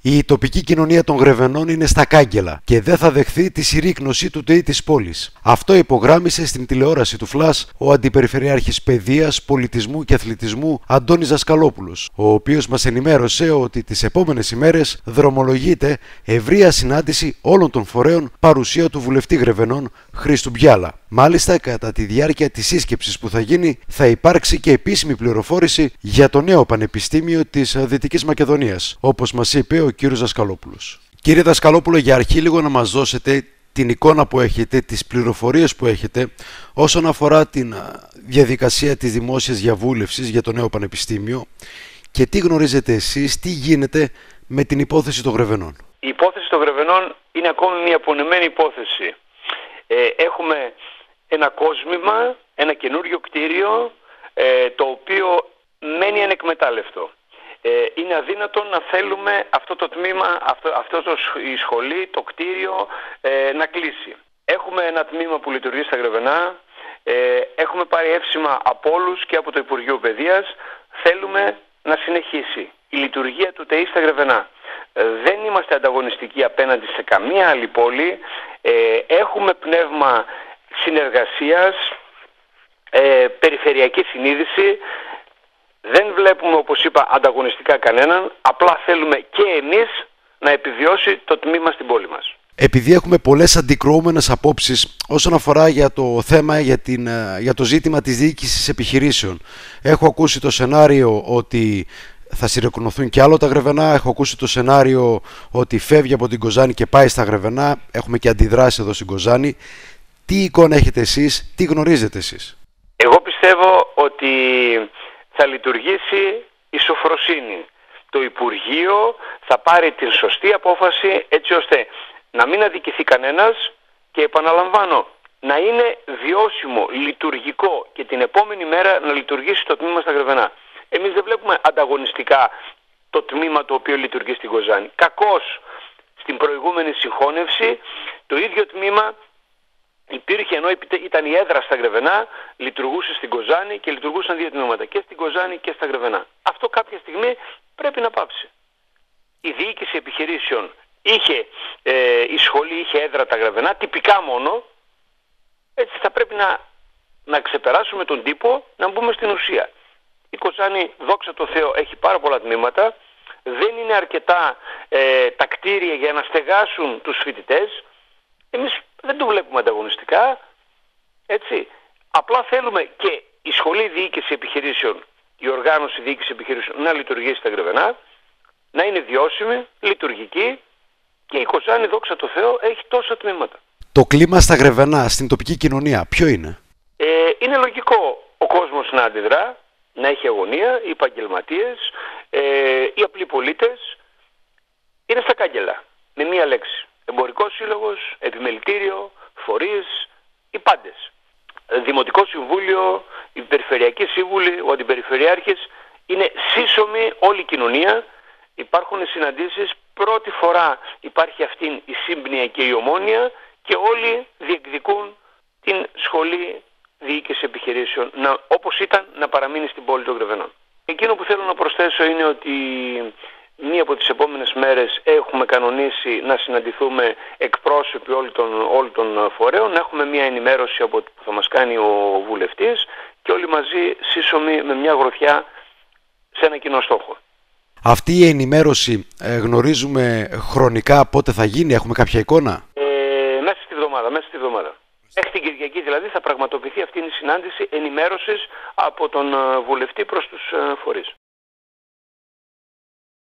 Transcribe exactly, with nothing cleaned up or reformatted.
Η τοπική κοινωνία των Γρεβενών είναι στα κάγκελα και δεν θα δεχθεί τη συρρίκνωση του ΤΕΙ της πόλης. Αυτό υπογράμμισε στην τηλεόραση του Φλας ο Αντιπεριφερειάρχης Παιδείας, Πολιτισμού και Αθλητισμού Αντώνης Δασκαλόπουλος, ο οποίος μας ενημέρωσε ότι τις επόμενες ημέρες δρομολογείται ευρεία συνάντηση όλων των φορέων παρουσία του βουλευτή Γρεβενών Χρήστου Μπιάλα. Μάλιστα, κατά τη διάρκεια της σύσκεψης που θα γίνει, θα υπάρξει και επίσημη πληροφόρηση για το νέο Πανεπιστήμιο της Δυτικής Μακεδονίας, όπως μας είπε ο κύριος Δασκαλόπουλος. Κύριε Δασκαλόπουλο, για αρχή λίγο να μας δώσετε την εικόνα που έχετε, τις πληροφορίες που έχετε όσον αφορά την διαδικασία της δημόσιας διαβούλευσης για το νέο Πανεπιστήμιο και τι γνωρίζετε εσείς, τι γίνεται με την υπόθεση των Γρεβενών. Η υπόθεση των Γρεβενών είναι ακόμη μια απονεμένη υπόθεση. Ε, έχουμε ένα κόσμημα, ένα καινούριο κτίριο, ε, το οποίο μένει ανεκμετάλλευτο. Ε, είναι αδύνατο να θέλουμε αυτό το τμήμα, αυτό, αυτό το, η σχολή, το κτίριο ε, να κλείσει. Έχουμε ένα τμήμα που λειτουργεί στα Γρεβενά, ε, έχουμε πάρει εύσημα από όλους και από το Υπουργείο Παιδείας, θέλουμε να συνεχίσει η λειτουργία του ΤΕΙ στα Γρεβενά. Ε, δεν είμαστε ανταγωνιστικοί απέναντι σε καμία άλλη πόλη, ε, έχουμε πνεύμα συνεργασίας, ε, περιφερειακή συνείδηση. Δεν βλέπουμε, όπως είπα, ανταγωνιστικά κανέναν, απλά θέλουμε και εμείς να επιβιώσει το τμήμα στην πόλη μας. Επειδή έχουμε πολλές αντικρουόμενες απόψεις όσον αφορά για το θέμα, για, την, για το ζήτημα της διοίκησης επιχειρήσεων. Έχω ακούσει το σενάριο ότι θα συρρικνωθούν και άλλο τα Γρεβενά, έχω ακούσει το σενάριο ότι φεύγει από την Κοζάνη και πάει στα Γρεβενά, έχουμε και αντιδράσει εδώ στην Κοζάνη. Τι εικόνα έχετε εσείς, τι γνωρίζετε εσείς? Εγώ πιστεύω ότι θα λειτουργήσει η σοφροσύνη. Το Υπουργείο θα πάρει την σωστή απόφαση έτσι ώστε να μην αδικηθεί κανένας και, επαναλαμβάνω, να είναι βιώσιμο, λειτουργικό και την επόμενη μέρα να λειτουργήσει το τμήμα στα Γρεβενά. Εμείς δεν βλέπουμε ανταγωνιστικά το τμήμα το οποίο λειτουργεί στην Κοζάνη. Κακώς στην προηγούμενη συγχώνευση το ίδιο τμήμα υπήρχε, ενώ ήταν η έδρα στα Γρεβενά, λειτουργούσε στην Κοζάνη και λειτουργούσαν δύο τμήματα, και στην Κοζάνη και στα Γρεβενά. Αυτό κάποια στιγμή πρέπει να πάψει. Η διοίκηση επιχειρήσεων είχε, ε, η σχολή είχε έδρα τα Γρεβενά, τυπικά μόνο. Έτσι θα πρέπει να, να ξεπεράσουμε τον τύπο, να μπούμε στην ουσία. Η Κοζάνη, δόξα τω Θεώ, έχει πάρα πολλά τμήματα. Δεν είναι αρκετά ε, τα κτίρια για να στεγάσουν τους φοιτητές. Εμείς δεν το βλέπουμε ανταγωνιστικά, έτσι. Απλά θέλουμε και η σχολή διοίκηση επιχειρήσεων, η οργάνωση διοίκηση επιχειρήσεων να λειτουργήσει στα Γρεβενά, να είναι βιώσιμη, λειτουργική, και η Κοζάνη, δόξα τω Θεώ, έχει τόσα τμήματα. Το κλίμα στα Γρεβενά, στην τοπική κοινωνία, ποιο είναι? Ε, είναι λογικό ο κόσμος να αντιδρά, να έχει αγωνία, οι επαγγελματίες, ε, οι απλοί πολίτες. Είναι στα κάγκελα, με μία λέξη. Εμπορικός σύλλογος, επιμελητήριο, φορείς, οι πάντες. Δημοτικό Συμβούλιο, η Περιφερειακή Σύμβουλη, ο Αντιπεριφερειάρχης, είναι σύσσωμη όλη η κοινωνία. Υπάρχουν συναντήσεις, πρώτη φορά υπάρχει αυτή η σύμπνοια και η ομόνοια και όλοι διεκδικούν την σχολή διοίκηση επιχειρήσεων, να, όπως ήταν, να παραμείνει στην πόλη των Γρεβενών. Εκείνο που θέλω να προσθέσω είναι ότι μία από τις επόμενες μέρες έχουμε κανονίσει να συναντηθούμε εκπρόσωποι όλων των, όλων των φορέων, να έχουμε μία ενημέρωση από που θα μας κάνει ο βουλευτής και όλοι μαζί σύσσωμοι με μια γροθιά σε ένα κοινό στόχο. Αυτή η ενημέρωση ε, γνωρίζουμε χρονικά πότε θα γίνει, έχουμε κάποια εικόνα? Ε, μέσα στη βδομάδα, μέσα στη βδομάδα. Μέχρι την Κυριακή δηλαδή θα πραγματοποιηθεί αυτή η συνάντηση ενημέρωσης από τον βουλευτή προς τους φορείς.